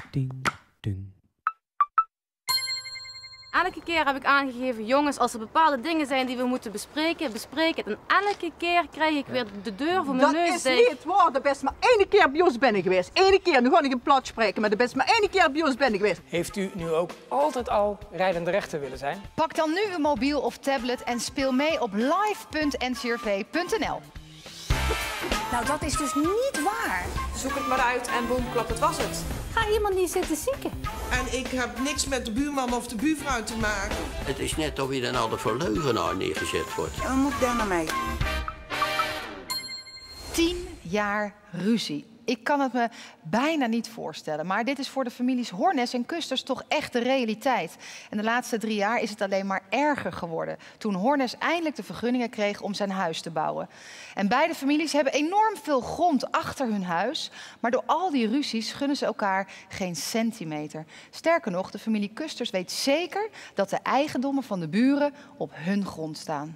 Ding, ding. Elke keer heb ik aangegeven, jongens, als er bepaalde dingen zijn die we moeten bespreken, bespreek het. En elke keer krijg ik weer de deur voor mijn neus dicht. Dat is niet waar, er is maar één keer bij ons binnen geweest. Eén keer, nu ga ik een plat spreken, maar er is maar één keer bij ons binnen geweest. Heeft u nu ook altijd al rijdende rechter willen zijn? Pak dan nu een mobiel of tablet en speel mee op live.ncrv.nl. Nou, dat is dus niet waar. Zoek het maar uit en boem, klap, het was het. Ga iemand niet zitten zieken. En ik heb niks met de buurman of de buurvrouw te maken. Het is net of je dan altijd voor leugenaar neergezet wordt. En wat moet ik daar nou mee? 10 jaar ruzie. Ik kan het me bijna niet voorstellen, maar dit is voor de families Hornes en Kusters toch echt de realiteit. En de laatste 3 jaar is het alleen maar erger geworden, toen Hornes eindelijk de vergunningen kreeg om zijn huis te bouwen. En beide families hebben enorm veel grond achter hun huis, maar door al die ruzies gunnen ze elkaar geen centimeter. Sterker nog, de familie Kusters weet zeker dat de eigendommen van de buren op hun grond staan.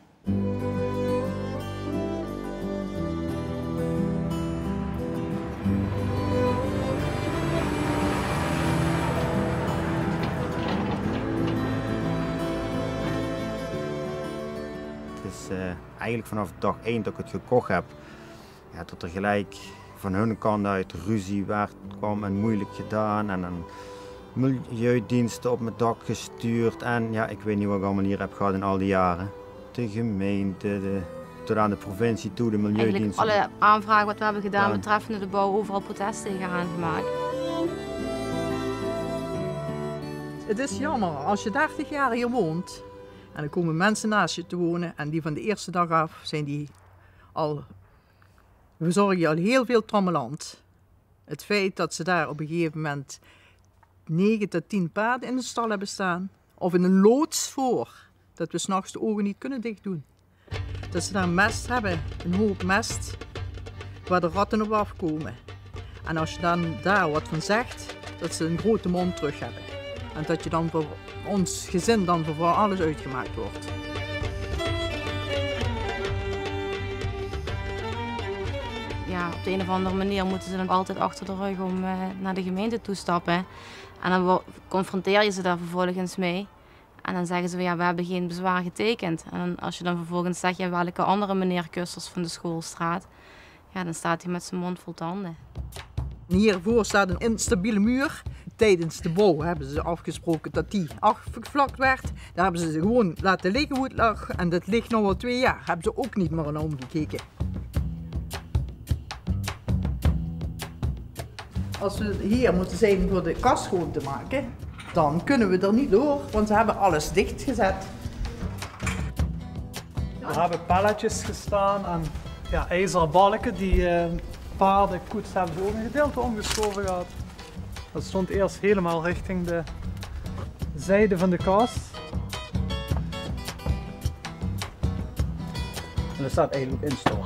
Eigenlijk vanaf dag 1 dat ik het gekocht heb, ja, tot er gelijk van hun kant uit ruzie kwam en moeilijk gedaan en een milieudiensten op mijn dak gestuurd en ja, ik weet niet wat ik allemaal hier heb gehad in al die jaren. De gemeente, tot aan de provincie toe, de milieudiensten. Eigenlijk alle aanvragen wat we hebben gedaan betreffende de bouw, overal protest tegen aangemaakt. Het is jammer, als je 30 jaar hier woont en dan komen mensen naast je te wonen en die van de eerste dag af zijn die al, we zorgen je al heel veel trammeland. Het feit dat ze daar op een gegeven moment 9 tot 10 paarden in de stal hebben staan, of in een loods voor, dat we 's nachts de ogen niet kunnen dichtdoen. Dat ze daar mest hebben, een hoop mest, waar de ratten op afkomen. En als je dan daar wat van zegt, dat ze een grote mond terug hebben. En dat je dan voor ons gezin dan voor alles uitgemaakt wordt. Ja, op de een of andere manier moeten ze dan altijd achter de rug om naar de gemeente toe stappen. En dan confronteer je ze daar vervolgens mee. En dan zeggen ze, ja, we hebben geen bezwaar getekend. En als je dan vervolgens zegt, ja, welke andere meneer Kusters van de Schoolstraat, ja, dan staat hij met zijn mond vol tanden. Hiervoor staat een instabiele muur. Tijdens de bouw hebben ze afgesproken dat die afgevlakt werd. Daar hebben ze gewoon laten liggen hoe het lag. En dat ligt nog wel 2 jaar. Hebben ze ook niet meer naar omgekeken. Als we hier moeten zijn voor de kast schoon te maken, dan kunnen we er niet door, want ze hebben alles dichtgezet. Er hebben palletjes gestaan en ja, ijzeren balken die paarden, koets hebben ze ook een gedeelte omgeschoven gehad. Dat stond eerst helemaal richting de zijde van de kast. En dat staat eigenlijk instort.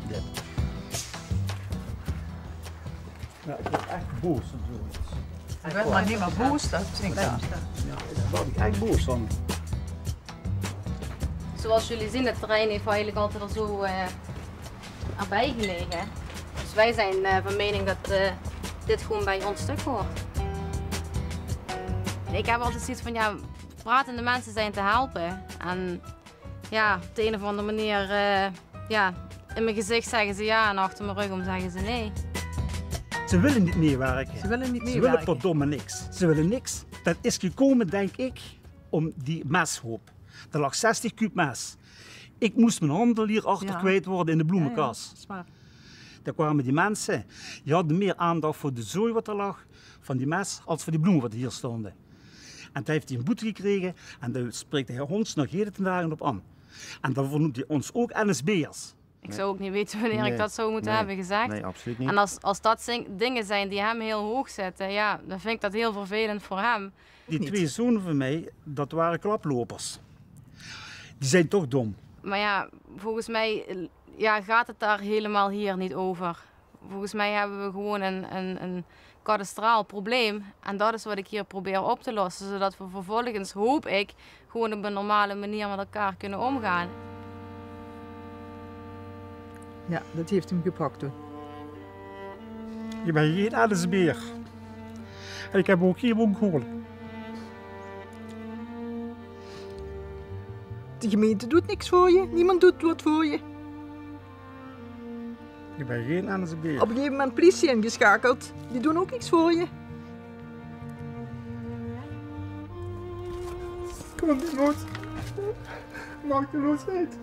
Ja, ik word echt boos op zoiets. Ik ben maar niet meer boos, dat vind ik. Ja, daar word ik echt boos van. Zoals jullie zien, het terrein heeft eigenlijk altijd al zo erbij gelegen. Dus wij zijn van mening dat dit gewoon bij ons stuk hoort. Ik heb altijd zoiets van, ja, pratende mensen zijn te helpen. En ja, op de een of andere manier, ja, in mijn gezicht zeggen ze ja en achter mijn rug om zeggen ze nee. Ze willen niet meewerken. Ze willen niet Ze meewerken. willen verdomme niks. Ze willen niks. Dat is gekomen, denk ik, om die meshoop. Er lag 60 kuub mes. Ik moest mijn handel hier achter kwijt worden in de bloemenkas. Ja, is waar. Daar kwamen die mensen, die hadden meer aandacht voor de zooi wat er lag, van die mes, als voor die bloemen wat hier stonden. En toen heeft hij een boete gekregen en daar spreekt de heer Hons nog heden ten dagen op aan. En dan vernoemt hij ons ook NSB'ers. Ik zou ook niet weten wanneer ik dat zou moeten hebben gezegd. Nee, absoluut niet. En als dat dingen zijn die hem heel hoog zetten, ja, dan vind ik dat heel vervelend voor hem. Die 2 zonen van mij, dat waren klaplopers. Die zijn toch dom. Maar ja, volgens mij ja, gaat het daar helemaal hier niet over. Volgens mij hebben we gewoon een kadastraal probleem. En dat is wat ik hier probeer op te lossen. Zodat we vervolgens, hoop ik, gewoon op een normale manier met elkaar kunnen omgaan. Ja, dat heeft hem gepakt toen. Je bent geen NSB'er. Ik heb ook geen Mongolen. De gemeente doet niks voor je. Niemand doet wat voor je. Ik ben geen NSB'er. Op een gegeven moment politie ingeschakeld. Die doen ook niks voor je. Kom op, die nood. Maak de nood uit.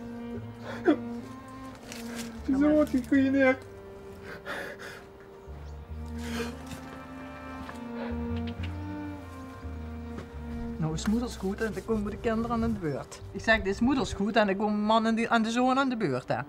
Zo wordt die koeien neer. Nou is moeders goed en dan komen de kinderen aan de beurt. Ik zeg, dit is moeders goed en dan komen man en de zoon aan de beurt. Hè.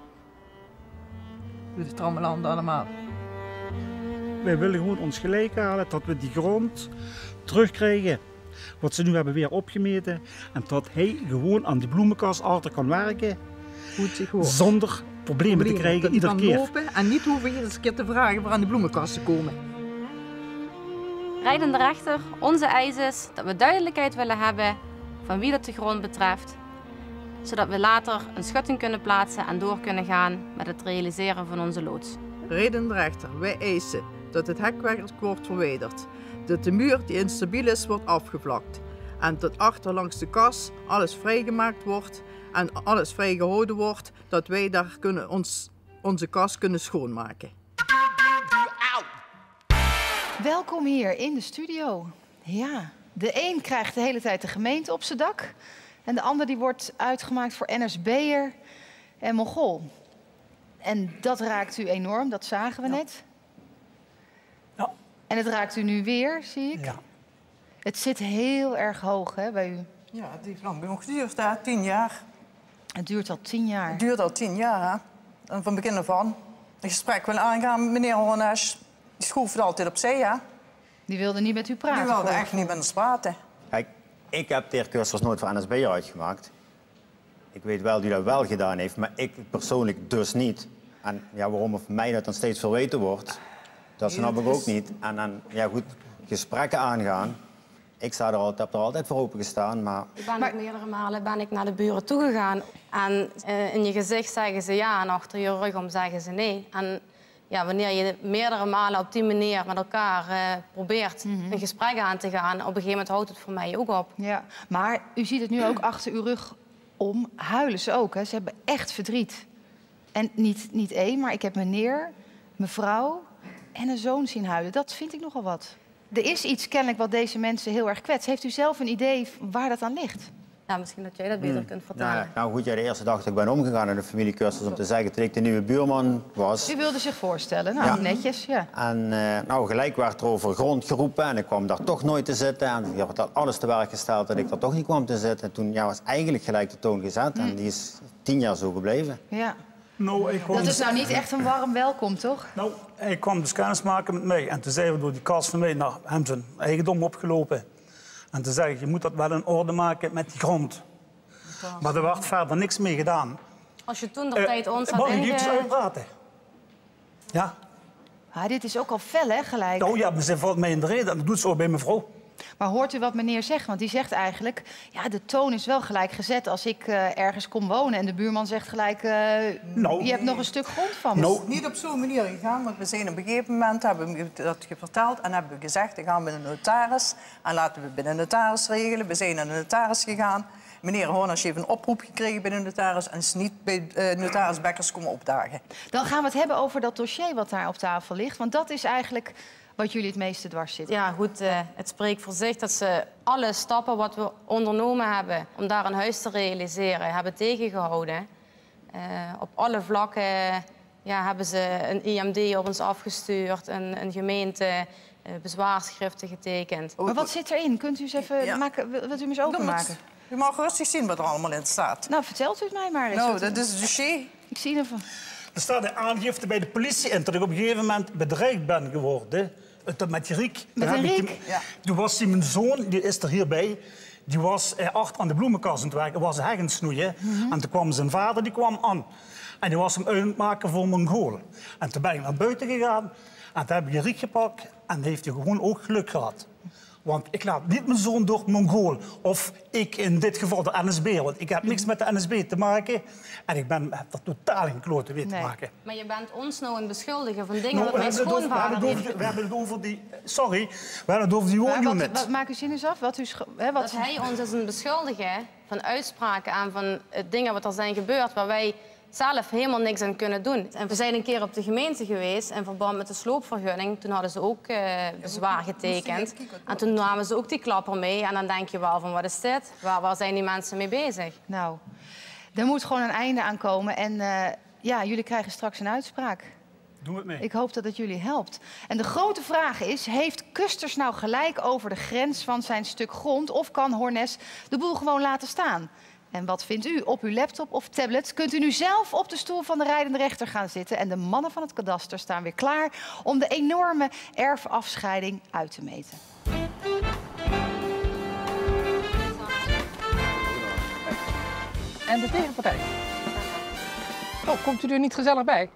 Dus het trammeland allemaal. Wij willen gewoon ons gelijk halen dat we die grond terugkrijgen. Wat ze nu hebben weer opgemeten. En dat hij gewoon aan die bloemenkast altijd kan werken. Goed zich hoort. Zonder problemen te krijgen iedere keer. Lopen en niet hoeven iedere keer te vragen waar aan de bloemenkast te komen. Rijdende rechter, onze eis is dat we duidelijkheid willen hebben van wie dat de grond betreft. Zodat we later een schutting kunnen plaatsen en door kunnen gaan met het realiseren van onze loods. Rijdende rechter, wij eisen dat het hekwerk wordt verwijderd. Dat de muur die instabiel is, wordt afgevlakt. En dat achter langs de kas alles vrijgemaakt wordt en alles vrijgehouden wordt, dat wij daar onze kas kunnen schoonmaken. Welkom hier in de studio. Ja, de een krijgt de hele tijd de gemeente op zijn dak. En de ander die wordt uitgemaakt voor NSB'er en Mongool. En dat raakt u enorm, dat zagen we net. Ja. En het raakt u nu weer, zie ik. Ja. Het zit heel erg hoog hè, bij u. Ja, het heeft lang genoeg geduurd, hè? 10 jaar. Het duurt al 10 jaar. Het duurt al 10 jaar, hè? En van begin af aan. Het gesprek wil aangaan met meneer Hornesch. Die schroefde altijd opzij, hè? Die wilde niet met u praten. Die wilde echt niet met ons praten. Kijk, ik heb de cursus nooit voor NSB'er uitgemaakt. Ik weet wel die dat wel gedaan heeft, maar ik persoonlijk dus niet. En ja, waarom of mij dat dan steeds verweten wordt, dat snap ik ook niet. En dan, ja goed, gesprekken aangaan. Ik heb er altijd voor open gestaan, maar... Ook meerdere malen naar de buren toegegaan. En in je gezicht zeggen ze ja en achter je rug om zeggen ze nee. En ja, wanneer je meerdere malen op die manier met elkaar probeert een gesprek aan te gaan, op een gegeven moment houdt het voor mij ook op. Ja, maar u ziet het nu ook achter uw rug om. Huilen ze ook, hè? Ze hebben echt verdriet. En niet één, maar ik heb meneer, mevrouw en een zoon zien huilen. Dat vind ik nogal wat. Er is iets kennelijk wat deze mensen heel erg kwetst. Heeft u zelf een idee waar dat aan ligt? Ja, misschien dat jij dat beter kunt vertellen. Nou goed, de eerste dag dat ik ben omgegaan in de familiecursus om te zeggen dat ik de nieuwe buurman was. U wilde zich voorstellen, nou Ja. netjes, ja. En gelijk werd er over grond geroepen en ik kwam daar toch nooit te zitten. En ik had alles te werk gesteld dat ik daar toch niet kwam te zitten. En toen was eigenlijk gelijk de toon gezet en die is 10 jaar zo gebleven. Ja. Nou, Dat is nou niet echt een warm welkom, toch? Nou, hij kwam dus kennis maken met mij. En toen zijn we door die kast van mij naar hem zijn eigendom opgelopen. En toen zei ik, je moet dat wel in orde maken met die grond. Maar er werd verder niks mee gedaan. Als je toen de tijd ons had Mag ik iets uitpraten? Ja? Dit is ook al fel, hè, gelijk. Nou ja, maar ze valt mij in de reden en dat doet ze ook bij mevrouw. Maar hoort u wat meneer zegt? Want die zegt eigenlijk, ja, de toon is wel gelijk gezet als ik ergens kom wonen. En de buurman zegt gelijk, je hebt nog een stuk grond van me. Het is niet op zo'n manier gegaan, want we zijn op een gegeven moment, hebben we dat verteld en hebben we gezegd, we gaan met een notaris. En laten we bij de notaris regelen. We zijn naar de notaris gegaan. Meneer Hornesch heeft een oproep gekregen bij de notaris en is niet bij notaris Bekkers komen opdagen. Dan gaan we het hebben over dat dossier wat daar op tafel ligt. Want dat is eigenlijk wat jullie het meeste dwars zit. Ja, goed, het spreekt voor zich dat ze alle stappen wat we ondernomen hebben om daar een huis te realiseren, hebben tegengehouden. Op alle vlakken hebben ze een IMD op ons afgestuurd, een gemeente, bezwaarschriften getekend. Maar wat zit erin? Kunt u eens even maken? Wilt u hem eens openmaken? U mag rustig zien wat er allemaal in staat. Nou, vertelt u het mij maar eens. Nou, dat is het dossier. Ik zie ervan. Er staat een aangifte bij de politie in dat ik op een gegeven moment bedreigd ben geworden. Met die Riek. Met een Riek? Ja. Toen was mijn zoon, die is er hierbij, die was achter aan de bloemenkast aan het werken. Was heg aan het snoeien. En toen kwam zijn vader, die kwam aan. En die was hem uit aan het maken voor Mongolen. En toen ben ik naar buiten gegaan. En toen heb ik een Riek gepakt. En heeft hij gewoon ook geluk gehad. Want ik laat niet mijn zoon door Mongool. Of ik in dit geval de NSB. Want ik heb niks met de NSB te maken. En ik heb er totaal geen klote mee te maken. Maar je bent ons nou een beschuldiger van dingen wat mijn schoonvader heeft. We hebben het over die... Sorry, we hebben het over die woonunit. Wat maakt u zin eens af? Dat hij ons is een beschuldigen van uitspraken en van dingen wat er zijn gebeurd... waar wij zelf helemaal niks aan kunnen doen. En we zijn een keer op de gemeente geweest in verband met de sloopvergunning. Toen hadden ze ook bezwaar getekend. En toen namen ze ook die klapper mee. En dan denk je wel van, wat is dit? Waar zijn die mensen mee bezig? Nou, er moet gewoon een einde aan komen. En ja, jullie krijgen straks een uitspraak. Doe het mee. Ik hoop dat het jullie helpt. En de grote vraag is, heeft Kusters nou gelijk over de grens van zijn stuk grond... of kan Hornes de boel gewoon laten staan? En wat vindt u? Op uw laptop of tablet kunt u nu zelf op de stoel van de rijdende rechter gaan zitten. En de mannen van het kadaster staan weer klaar om de enorme erfafscheiding uit te meten. En de tegenpartij? Oh, komt u er niet gezellig bij?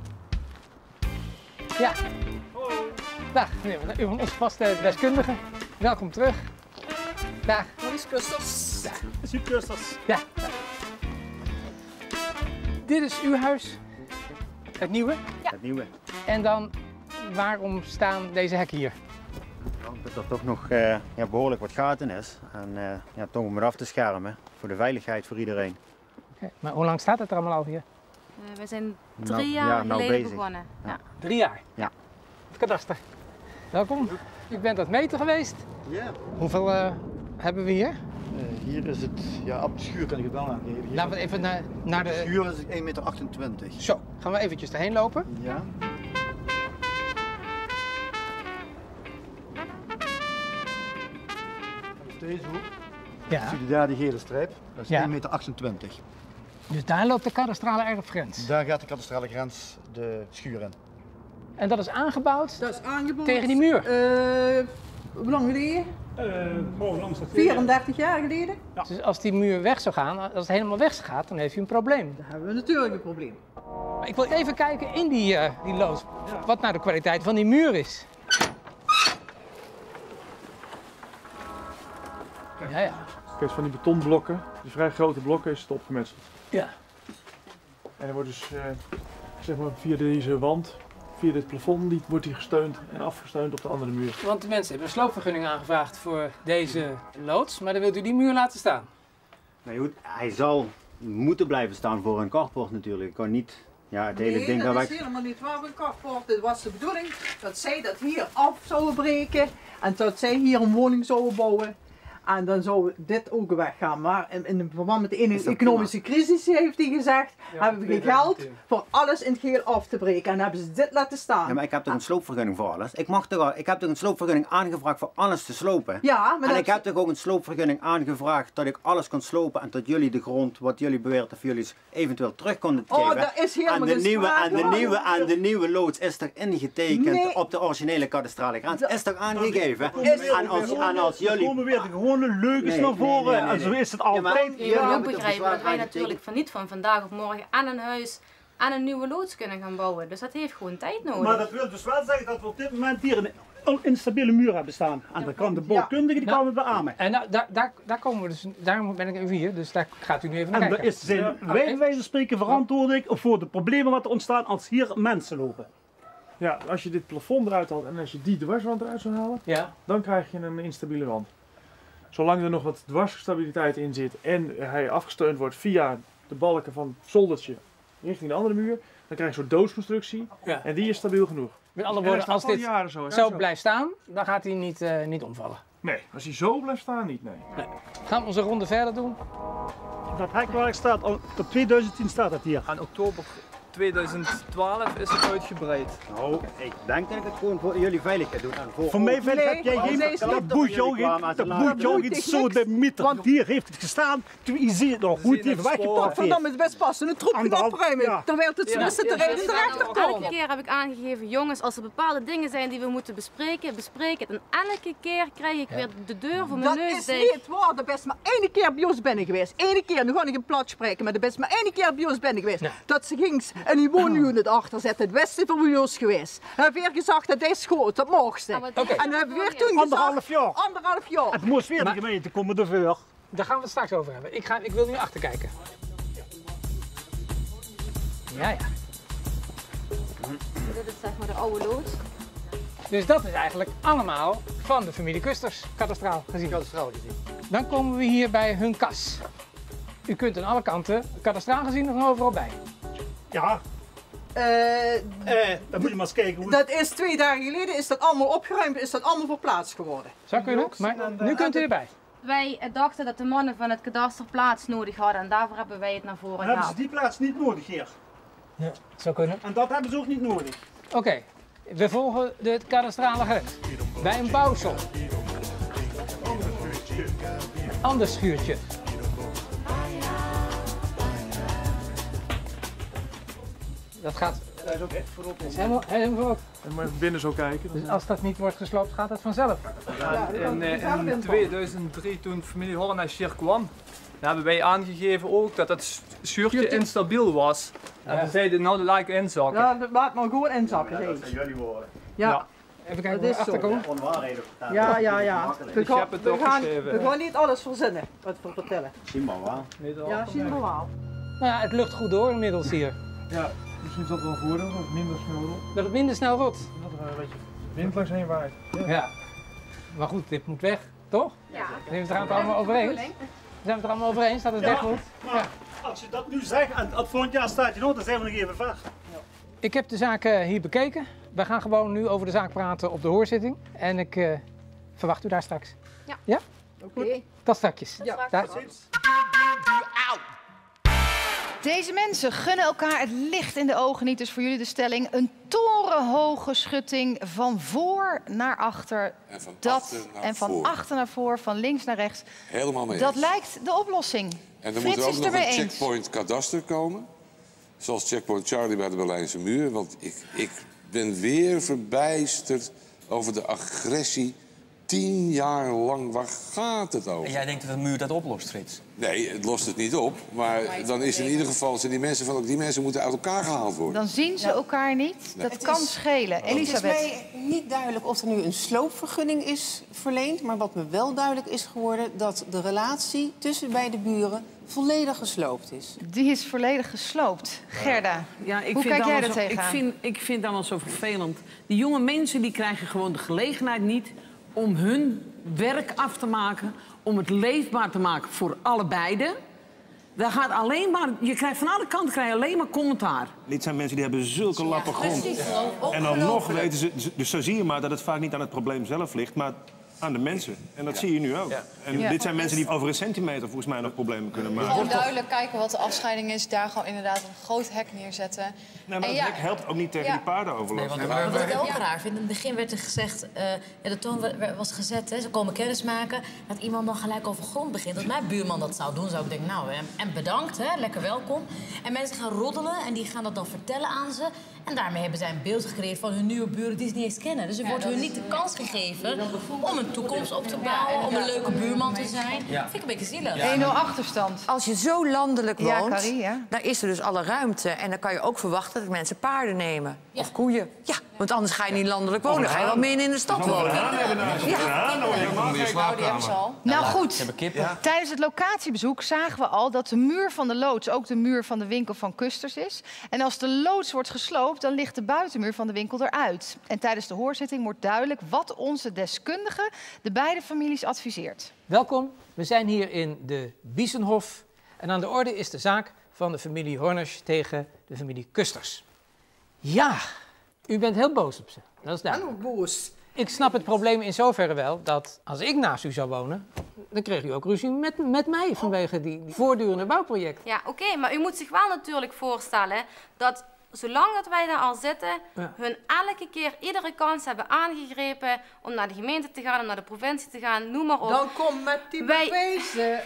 Ja. Dag, u van ons vaste deskundige. Welkom terug. Dag. Wat is Kusters? Ja. Is u Kusters? Ja. Dit is uw huis. Het nieuwe? Ja. Het nieuwe. En dan, waarom staan deze hekken hier? Dat er toch nog behoorlijk wat gaten is. En toch om het af te schermen. Voor de veiligheid voor iedereen. Okay. Maar hoe lang staat het er allemaal al hier? We zijn 3 jaar geleden begonnen. Ja. 3 jaar? Ja. Het kadaster. Welkom. U bent aan het meten geweest? Ja. Hoeveel hebben we hier? Hier is het, ja, op de schuur kan ik het wel aangeven. Laten we even naar de... De schuur is 1,28 meter. Zo, gaan we eventjes erheen lopen? Ja. Op deze hoek. Ja. Zie je daar die gele streep? Dat is Ja. 1,28 meter. Dus daar loopt de kadastrale erfgrens? Daar gaat de kadastrale grens de schuur in. En dat is aangebouwd? Dat is aangebouwd. Tegen die muur? Hoe lang geleden? Langs het 34 jaar geleden. Ja. Dus als die muur weg zou gaan, als het helemaal weg gaat, dan heeft u een probleem. Dan hebben we natuurlijk een probleem. Maar ik wil even kijken in die loods, wat nou de kwaliteit van die muur is. Ja, ja. Kijk, van die betonblokken, die vrij grote blokken, is het opgemetseld. Ja. En er wordt dus zeg maar via deze wand, via dit plafond, wordt die gesteund en afgesteund op de andere muur. Want de mensen hebben een sloopvergunning aangevraagd voor deze loods, maar dan wilt u die muur laten staan? Nou goed, hij zal moeten blijven staan voor een carport natuurlijk. Ik kan niet het hele ding dat is helemaal niet waar, een carport. Het was de bedoeling dat zij dat hier af zouden breken en dat zij hier een woning zouden bouwen. En dan zou dit ook weggaan. Maar in verband met de economische crisis, heeft hij gezegd, hebben we geen geld voor alles in het geheel af te breken. En hebben ze dit laten staan. Ja, maar ik heb toch een sloopvergunning voor alles? Ik heb toch een sloopvergunning aangevraagd voor alles te slopen? Ja, maar en ik heb toch ook een sloopvergunning aangevraagd dat ik alles kon slopen en dat jullie de grond, wat jullie beweert, of jullie eventueel terug konden geven. Oh, dat is helemaal en de nieuwe loods is toch ingetekend op de originele kadastrale grens? Is toch aangegeven? En als jullie... leugens naar voren en zo is het altijd. Je moet ook begrijpen dat wij natuurlijk niet van vandaag op morgen aan een huis aan een nieuwe loods kunnen gaan bouwen. Dus dat heeft gewoon tijd nodig. Maar dat wil dus wel zeggen dat we op dit moment hier een instabiele muur hebben staan. En dan kan de bouwkundige die kan het beamen. En daar komen we dus, daarom ben ik even hier, dus daar gaat u nu even naar kijken. En zijn wij bij wijze van spreken verantwoordelijk voor de problemen wat er ontstaan als hier mensen lopen. Ja, als je dit plafond eruit haalt en als je die dwarswand eruit zou halen, dan krijg je een instabiele wand. Zolang er nog wat dwarsstabiliteit in zit en hij afgesteund wordt via de balken van het zoldertje richting de andere muur, dan krijg je zo'n doosconstructie en die is stabiel genoeg. Met andere woorden, als dit zo blijft staan, dan gaat hij niet omvallen. Nee, als hij zo blijft staan niet, nee. Gaan we onze ronde verder doen? Dat hek waar ik sta, tot 2010 staat het hier. Aan oktober 2012 is het uitgebreid. Nou, ik denk dat ik het gewoon voor jullie veiligheid doe. Voor mij heb jij geen... Dat boeit jou geen sodemieter. Want hier heeft het gestaan, je ziet het nog goed even weggepakt. Verdamme, het best passen, een troep gaan opruimen. Dan wil het tussen de reden terecht komen. Elke keer heb ik aangegeven, jongens, als er bepaalde dingen zijn die we moeten bespreken, bespreek het. En elke keer krijg ik weer de deur voor mijn neus dicht. Dat is niet waar, dat best maar 1 keer bij ons ben ik geweest. 1 keer, nu ga ik een plat spreken, maar dat best maar 1 keer bij ons ben ik geweest. Dat ze ging En die woonunit achter zit het beste voor ons geweest. We hebben weer gezegd dat is goed, dat mocht ze. En we hebben weer toen Anderhalf jaar. Anderhalf jaar. Het moest weer de gemeente komen ervoor. Daar gaan we het straks over hebben. Ik wil nu achter kijken. Ja, ja. Dit is zeg maar de oude loods. Dus dat is eigenlijk allemaal van de familie Kusters, kadastraal gezien. Dan komen we hier bij hun kas. U kunt aan alle kanten, kadastraal gezien, nog overal bij. Ja. Dan moet je maar eens kijken hoe... Dat is 2 dagen geleden, is dat allemaal opgeruimd, is dat allemaal verplaatst geworden. Zou kunnen, maar nu kunt u erbij. Wij dachten dat de mannen van het kadaster plaats nodig hadden en daarvoor hebben wij het naar voren gehaald. Hebben ze die plaats niet nodig hier? Ja, zou kunnen. En dat hebben ze ook niet nodig. Oké, we volgen de kadastrale grens. Bij een bouwsel. Een ander schuurtje. Dat gaat... Hij is ook echt voorop. Dat is helemaal voorop. En maar even binnen zo kijken. Dus als dat niet wordt gesloopt, gaat het vanzelf. Ja, in 2003, toen familie Hornesch hier kwam, hebben wij aangegeven ook dat het schuurtje instabiel was. En we zeiden, nou, dat laat ik inzakken. Ja, dat laat maar gewoon inzakken. Ja, dat zijn jullie woorden. Ja. Even kijken dat hoe we achterkomen. Onwaarheden vertellen. Ja. We gaan niet alles verzinnen wat we vertellen. Zien maar wel. Ja, zien we wel. Nou ja, het lucht goed door inmiddels hier. Ja, misschien is dat wel een voordeel, dat het minder snel rot. Dat het minder snel rot. Dat er een beetje wind langs heen waait. Ja. Maar goed, dit moet weg, toch? Ja. Zijn we het er allemaal over eens? Zijn we het er allemaal over eens dat het weg moet? Maar als je dat nu zegt en het volgend jaar staat je nog, dan zijn we nog even ver. Ik heb de zaak hier bekeken. We gaan gewoon nu over de zaak praten op de hoorzitting. En ik verwacht u daar straks. Ja. Ja? Oké. Tot straks. Ja. Daar. Deze mensen gunnen elkaar het licht in de ogen niet. Dus voor jullie de stelling: een torenhoge schutting van voor naar achter. En van achter naar voor. Van links naar rechts. Helemaal mee Dat eens. lijkt de oplossing. En dan Frits moet er ook is nog ermee een eens. checkpoint kadaster komen. Zoals checkpoint Charlie bij de Berlijnse muur. Want ik ben weer verbijsterd over de agressie. 10 jaar lang, waar gaat het over? En jij denkt dat een muur dat oplost, Frits? Nee, het lost het niet op. Maar dan is in ieder geval, zijn die mensen moeten uit elkaar gehaald worden. Dan zien ze elkaar niet. Nee. Dat kan schelen. Elisabeth. Het is mij niet duidelijk of er nu een sloopvergunning is verleend. Maar wat me wel duidelijk is geworden, dat de relatie tussen beide buren volledig gesloopt is. Die is volledig gesloopt. Gerda, hoe kijk jij er tegenaan? Ik vind het allemaal zo vervelend. Die jonge mensen die krijgen gewoon de gelegenheid niet om hun werk af te maken, om het leefbaar te maken voor allebei. Daar gaat alleen maar, je krijgt van alle kanten alleen maar commentaar. Dit zijn mensen die hebben zulke lappen grond. En dan nog weten ze, dus zo zie je maar dat het vaak niet aan het probleem zelf ligt, maar aan de mensen. En dat zie je nu ook. En dit zijn mensen die over een centimeter volgens mij nog problemen kunnen maken. Gewoon duidelijk kijken wat de afscheiding is. Daar gewoon inderdaad een groot hek neerzetten. Nee, maar dat hek helpt ook niet tegen die paardenoverlast. Nee, wat ik ook raar vind, in het begin werd er gezegd, de toon was gezet, hè, ze komen kennis maken, dat iemand dan gelijk over grond begint. Als mijn buurman dat zou doen, zou ik denken, nou, en bedankt, hè, lekker welkom. En mensen gaan roddelen en die gaan dat dan vertellen aan ze. En daarmee hebben zij een beeld gecreëerd van hun nieuwe buren die ze niet eens kennen. Dus er wordt hun niet de kans gegeven om een toekomst op te bouwen, om een leuke buurman te zijn. Dat vind ik een beetje zielig. 1-0 achterstand. Als je zo landelijk woont, Ja, Carrie, dan is er dus alle ruimte. En dan kan je ook verwachten dat mensen paarden nemen. Of koeien. Ja, want anders ga je niet landelijk wonen. Dan ga je wel meer in de stad wonen. Nou goed, tijdens het locatiebezoek zagen we al dat de muur van de loods ook de muur van de winkel van Kusters is. En als de loods wordt gesloopt, dan ligt de buitenmuur van de winkel eruit. En tijdens de hoorzitting wordt duidelijk wat onze deskundige de beide families adviseert. Welkom, we zijn hier in de Biesenhof. En aan de orde is de zaak van de familie Hornesch tegen de familie Kusters. Ja, u bent heel boos op ze. Dat is duidelijk. Hallo, boos. Ik snap het probleem in zoverre wel dat als ik naast u zou wonen, dan kreeg u ook ruzie met mij vanwege die voortdurende bouwprojecten. Ja, oké, maar u moet zich wel natuurlijk voorstellen dat zolang dat wij daar al zitten, hun elke keer iedere kans hebben aangegrepen om naar de gemeente te gaan, om naar de provincie te gaan, noem maar op. Dan kom met die bewijzen.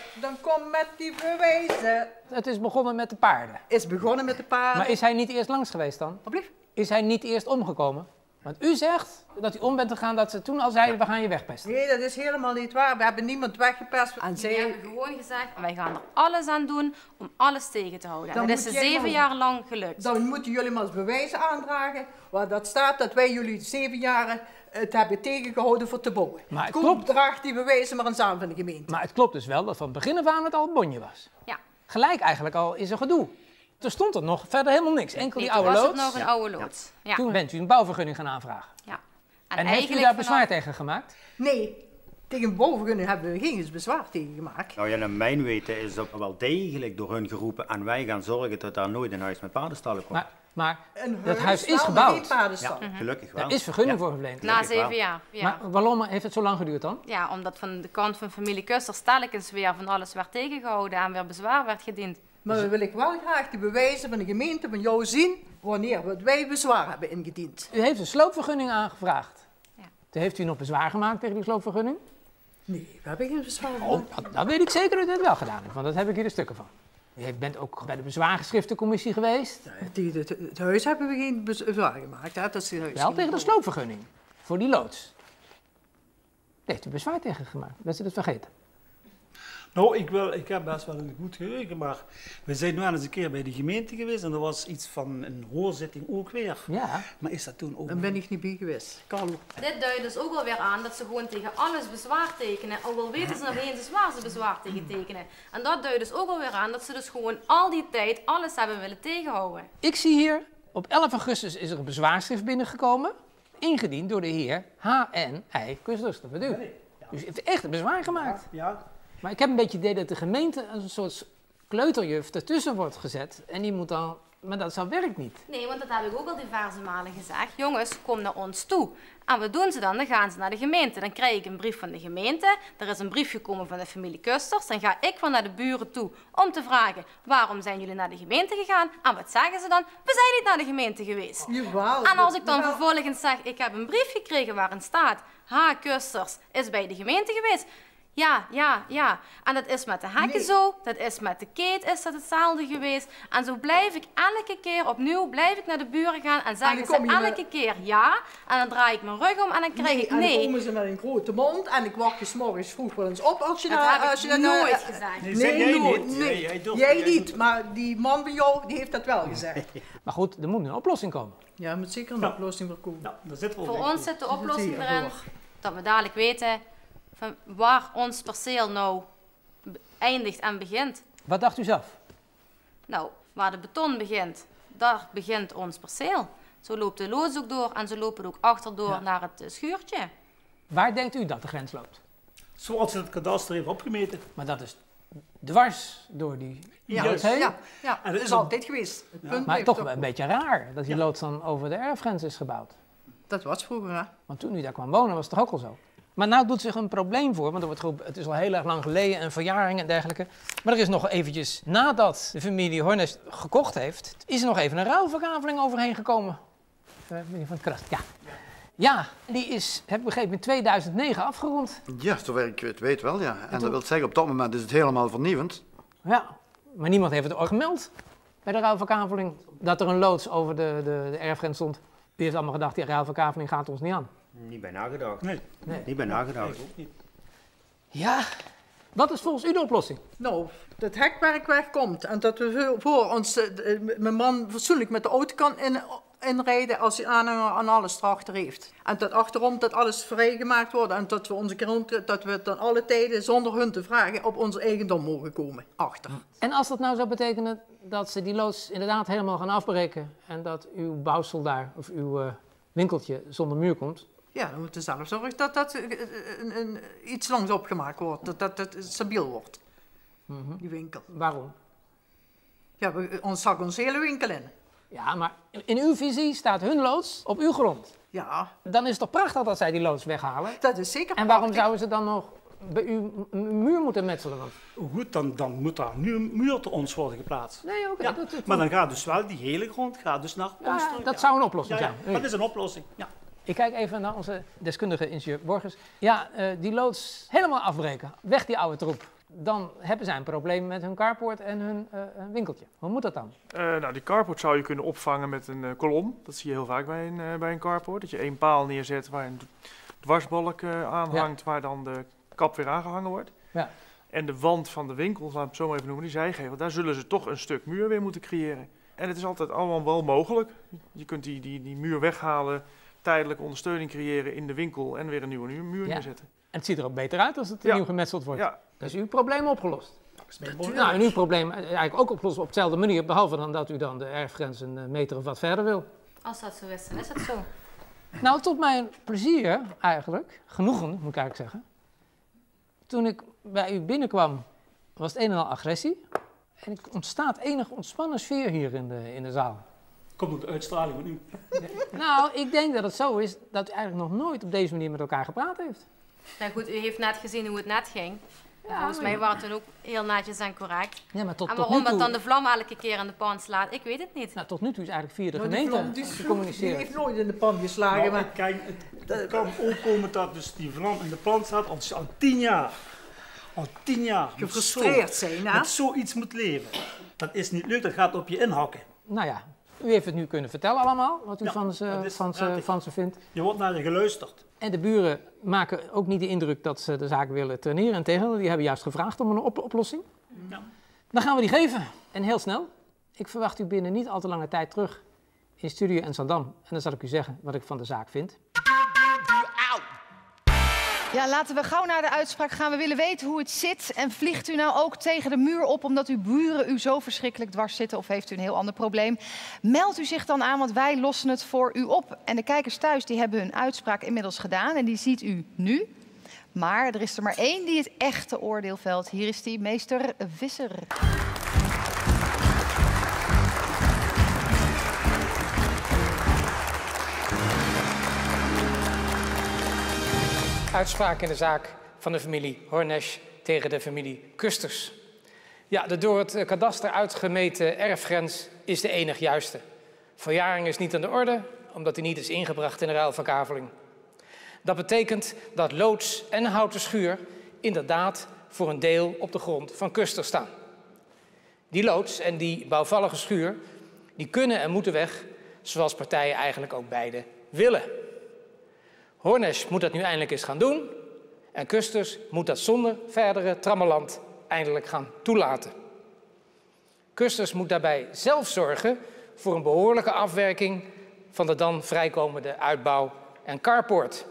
Het is begonnen met de paarden. Is begonnen met de paarden. Maar is hij niet eerst langs geweest dan? Alsjeblieft. Is hij niet eerst omgekomen? Want u zegt dat u om bent gegaan dat ze toen al zeiden, we gaan je wegpesten. Nee, dat is helemaal niet waar. We hebben niemand weggepest. En Zij hebben gewoon gezegd, wij gaan er alles aan doen om alles tegen te houden. En dat is 7 jaar lang gelukt. Dan moeten jullie maar eens bewijzen aandragen waar dat staat dat wij jullie 7 jaar het hebben tegengehouden voor te bouwen. Maar het Kom, klopt. draag die bewijzen maar eens aan van de gemeente. Maar het klopt dus wel dat van het begin af aan het al een bonje was. Ja. Gelijk eigenlijk al is er gedoe. Toen stond er nog verder helemaal niks. Enkel die Nee, oude toen loods. was het nog een oude loods. Ja. Toen bent u een bouwvergunning gaan aanvragen. Ja. En heeft u daar bezwaar tegen gemaakt? Nee, tegen bouwvergunning hebben we geen bezwaar tegen gemaakt. Nou ja, naar mijn weten is dat wel degelijk door hun geroepen en wij gaan zorgen dat daar nooit een huis met paardenstallen komt. Maar dat huis is gebouwd. Ja, gelukkig wel. Er is vergunning voor verleend. Na 7 jaar. Ja. Maar waarom heeft het zo lang geduurd dan? Ja, omdat van de kant van familie Kusters telkens weer van alles werd tegengehouden en weer bezwaar werd gediend. Maar dan wil ik wel graag de bewijzen van de gemeente van jou zien wanneer wij bezwaar hebben ingediend. U heeft een sloopvergunning aangevraagd. Ja. Toen heeft u nog bezwaar gemaakt tegen die sloopvergunning? Nee, we hebben geen bezwaar. Dat weet ik zeker dat u het wel gedaan heeft, want dat heb ik hier de stukken van. U bent ook bij de bezwaargeschriftencommissie geweest. Het huis hebben we geen bezwaar gemaakt. Hè? Dat is het huis Wel tegen de sloopvergunning, voor die loods. Daar heeft u bezwaar tegen gemaakt, bent u dat vergeten? Nou, ik heb best wel een goed geheugen, maar we zijn nu eens een keer bij de gemeente geweest en er was iets van een hoorzitting ook weer. Ja. Maar is dat toen ook... Dan ben ik niet bij geweest. Carlo. Dit duidt dus ook alweer aan dat ze gewoon tegen alles bezwaar tekenen, al wel weten ze nog eens waar ze bezwaar tegen tekenen. En dat duidt dus ook alweer aan dat ze dus gewoon al die tijd alles hebben willen tegenhouden. Ik zie hier, op 11 augustus is er een bezwaarschrift binnengekomen, ingediend door de heer H.N.I. Kusters, dat bedoel ik. Dus u heeft echt een bezwaar gemaakt. Ja. Maar ik heb een beetje het idee dat de gemeente een soort kleuterjuf ertussen wordt gezet. En die moet dan... Maar dat zo werkt niet. Nee, want dat heb ik ook al diverse malen gezegd. Jongens, kom naar ons toe. En wat doen ze dan? Dan gaan ze naar de gemeente. Dan krijg ik een brief van de gemeente. Er is een brief gekomen van de familie Kusters. Dan ga ik van naar de buren toe om te vragen... waarom zijn jullie naar de gemeente gegaan? En wat zeggen ze dan? We zijn niet naar de gemeente geweest. Jawel. En als ik dan vervolgens zeg... ik heb een brief gekregen waarin staat... H. Kusters is bij de gemeente geweest... Ja. En dat is met de hekken zo, dat is met de keet is dat hetzelfde geweest. En zo blijf ik elke keer opnieuw naar de buren gaan en zeggen ze elke keer ja. En dan draai ik mijn rug om en dan krijg ik nee. En dan komen ze met een grote mond en ik wacht je 's morgens vroeg wel eens op als je dat heb ik nooit gezegd. Nee, jij niet. Maar die man van jou, die heeft dat wel gezegd. Maar goed, er moet een oplossing komen. Ja, er moet zeker een oplossing voor komen. Voor ons zit de oplossing erin dat we dadelijk weten... van waar ons perceel nou eindigt en begint. Wat dacht u zelf? Nou, waar de beton begint, daar begint ons perceel. Zo loopt de loods ook door en zo lopen we ook achterdoor naar het schuurtje. Waar denkt u dat de grens loopt? Zoals het kadaster heeft opgemeten. Maar dat is dwars door die loods heen? Ja, dat is altijd geweest. Maar toch wel een beetje raar dat die loods dan over de erfgrens is gebouwd. Dat was vroeger, hè? Want toen u daar kwam wonen was het toch ook al zo? Maar nou doet zich een probleem voor, want er wordt geroepen, het is al heel erg lang geleden en verjaring en dergelijke. Maar er is nog eventjes, nadat de familie Hornes gekocht heeft, is er nog even een ruilverkaveling overheen gekomen. Meneer Van Krast, ja. Ja, die is, heb ik begrepen, in 2009 afgerond. Ja, zover ik het weet wel, ja. En dat wil zeggen, op dat moment is het helemaal vernieuwend. Ja, maar niemand heeft het ooit gemeld bij de ruilverkaveling, dat er een loods over de erfgrens stond. U heeft allemaal gedacht, die ruilverkaveling gaat ons niet aan. Niet bij nagedacht. Nee. Niet bij nagedacht. Nee, ook niet. Ja, wat is volgens u de oplossing? Nou, dat hekwerk wegkomt en dat we voor ons, mijn man fatsoenlijk met de auto kan inrijden als hij aanhanger aan alles erachter heeft. En dat achterom dat alles vrijgemaakt wordt en dat we onze grond, dat we dan alle tijden zonder hun te vragen op onze eigendom mogen komen, achter. En als dat nou zou betekenen dat ze die loods inderdaad helemaal gaan afbreken en dat uw bouwsel daar, of uw winkeltje zonder muur komt? Ja, dan moeten we zelf zorgen dat iets langs opgemaakt wordt, dat het stabiel wordt, die winkel. Waarom? Ja, ons zag ons hele winkel in. Ja, maar in uw visie staat hun loods op uw grond. Ja. Dan is het toch prachtig dat zij die loods weghalen? Dat is zeker En waarom zouden ze dan nog bij u een muur moeten metselen? Goed, dan moet daar nu een muur te ons worden geplaatst. Nee, oké. Ja, maar dan gaat dus wel die hele grond gaat dus naar ons terug. Dat zou een oplossing zijn. Dat is een oplossing, ja. Ik kijk even naar onze deskundige ingenieur Borgers. Ja, die loods helemaal afbreken. Weg die oude troep. dan hebben zij een probleem met hun carport en hun winkeltje. Hoe moet dat dan? Nou, die carport zou je kunnen opvangen met een kolom. Dat zie je heel vaak bij een carport. Dat je 1 paal neerzet waar een dwarsbalk aan hangt, waar dan de kap weer aangehangen wordt. Ja. En de wand van de winkel, laat ik het zo maar even noemen, die zijgevel, daar zullen ze toch een stuk muur weer moeten creëren. En het is altijd allemaal wel mogelijk. Je kunt die muur weghalen, tijdelijke ondersteuning creëren in de winkel en weer een nieuwe muur neerzetten. En het ziet er ook beter uit als het nieuw gemetseld wordt. Ja. Dus uw probleem opgelost. Nou, en uw probleem eigenlijk ook opgelost op dezelfde manier, behalve dan dat u dan de erfgrens een meter of wat verder wil. Als dat zo is, dan is het zo. Nou, tot mijn plezier eigenlijk, genoegen moet ik eigenlijk zeggen. Toen ik bij u binnenkwam, was het een en al agressie. En er ontstaat enige ontspannen sfeer hier in de zaal. Komt door de uitstraling van u. Nou, ik denk dat het zo is dat u eigenlijk nog nooit op deze manier met elkaar gepraat heeft. Nou goed, u heeft net gezien hoe het net ging. Ja, volgens mij waren het toen ook heel netjes en correct. Ja, maar en waarom het dan de vlam elke keer in de pan slaat, ik weet het niet. Nou, tot nu toe is eigenlijk via de gemeente gecommuniceerd. Die heeft nooit in de pan geslagen. Nou, maar... Kijk, het kan ook komen dat dus die vlam in de pan staat al 10 jaar. Al 10 jaar. Gefrustreerd zijn, hè? Met zoiets moet leven. Dat is niet leuk, dat gaat op je inhakken. Nou ja, u heeft het nu kunnen vertellen allemaal, wat u van ze vindt. Je wordt naar je geluisterd. En de buren maken ook niet de indruk dat ze de zaak willen traineren. Integendeel, die hebben juist gevraagd om een oplossing. Ja. Dan gaan we die geven. En heel snel. Ik verwacht u binnen niet al te lange tijd terug in Studio in Zandam. En dan zal ik u zeggen wat ik van de zaak vind. Ja, laten we gauw naar de uitspraak gaan. We willen weten hoe het zit. En vliegt u nou ook tegen de muur op omdat uw buren u zo verschrikkelijk dwars zitten? Of heeft u een heel ander probleem? Meld u zich dan aan, want wij lossen het voor u op. En de kijkers thuis die hebben hun uitspraak inmiddels gedaan. En die ziet u nu. Maar er is er maar één die het echte oordeel velt. Hier is die, meester Visser. Uitspraak in de zaak van de familie Hornesch tegen de familie Kusters. Ja, de door het kadaster uitgemeten erfgrens is de enig juiste. Verjaring is niet aan de orde, omdat die niet is ingebracht in de ruilverkaveling. Dat betekent dat loods en houten schuur inderdaad voor een deel op de grond van Kusters staan. Die loods en die bouwvallige schuur, die kunnen en moeten weg, zoals partijen eigenlijk ook beide willen. Hornesch moet dat nu eindelijk eens gaan doen en Kusters moet dat zonder verdere trammeland eindelijk gaan toelaten. Kusters moet daarbij zelf zorgen voor een behoorlijke afwerking van de dan vrijkomende uitbouw en carport.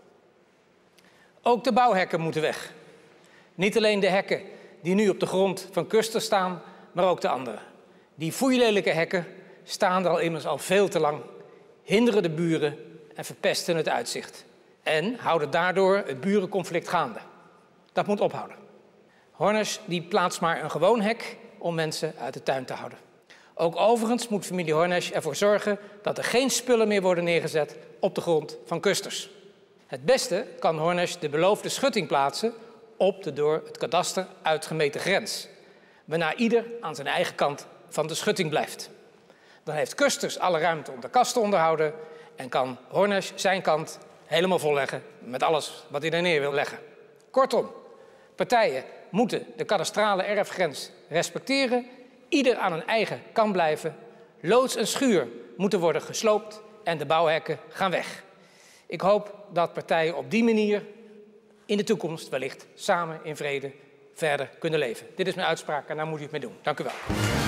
Ook de bouwhekken moeten weg. Niet alleen de hekken die nu op de grond van Kusters staan, maar ook de andere. Die foeilelijke hekken staan er al immers al veel te lang, hinderen de buren en verpesten het uitzicht. En houden daardoor het burenconflict gaande. Dat moet ophouden. Hornesch die plaatst maar een gewoon hek om mensen uit de tuin te houden. Ook overigens moet familie Hornesch ervoor zorgen dat er geen spullen meer worden neergezet op de grond van Kusters. Het beste kan Hornesch de beloofde schutting plaatsen op de door het kadaster uitgemeten grens. Waarna ieder aan zijn eigen kant van de schutting blijft. Dan heeft Kusters alle ruimte om de kast te onderhouden en kan Hornesch zijn kant helemaal volleggen met alles wat hij er neer wil leggen. Kortom, partijen moeten de kadastrale erfgrens respecteren, ieder aan een eigen kant blijven, loods en schuur moeten worden gesloopt en de bouwhekken gaan weg. Ik hoop dat partijen op die manier in de toekomst wellicht samen in vrede verder kunnen leven. Dit is mijn uitspraak en daar moet u het mee doen. Dank u wel.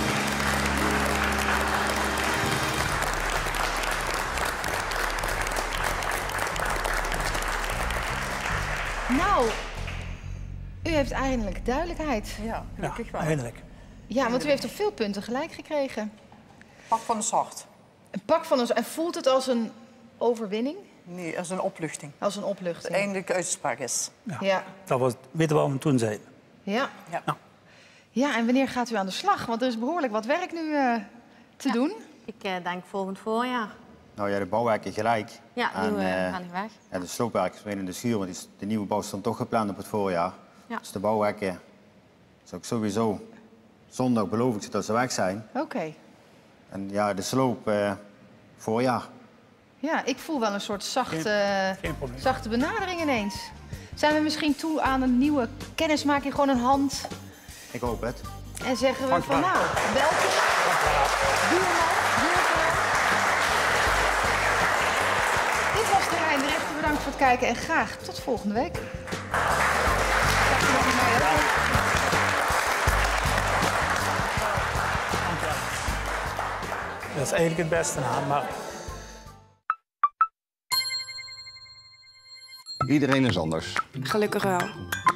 Nou, u heeft eindelijk duidelijkheid. Ja, gelukkig wel. Eindelijk. Ja, want u heeft op veel punten gelijk gekregen. Pak van de zacht. Een pak van ons. En voelt het als een overwinning? Nee, als een opluchting. Als een opluchting. De eindelijke uitspraak is. Ja. Dat was weten wat we toen zeiden. Ja. Ja, en wanneer gaat u aan de slag? Want er is behoorlijk wat werk nu te doen. Ik denk volgend voorjaar. Nou ja, de bouwwerken gelijk. Ja, nu gaan die weg. Ja, de sloopwerken in de schuur, want de nieuwe bouw stond toch gepland op het voorjaar. Ja. Dus de bouwwerken zou ik sowieso zondag beloof ik dat ze weg zijn. Oké. En ja, de sloop voorjaar. Ja, ik voel wel een soort zachte benadering ineens. Zijn we misschien toe aan een nieuwe kennismaking, gewoon een hand? Ik hoop het. En zeggen we van nou, welkom. Buurman, buurvrouw. Dit was De Rijn de Rechter. Bedankt voor het kijken en graag tot volgende week. Dat is eigenlijk het beste aan, maar... Iedereen is anders. Gelukkig wel.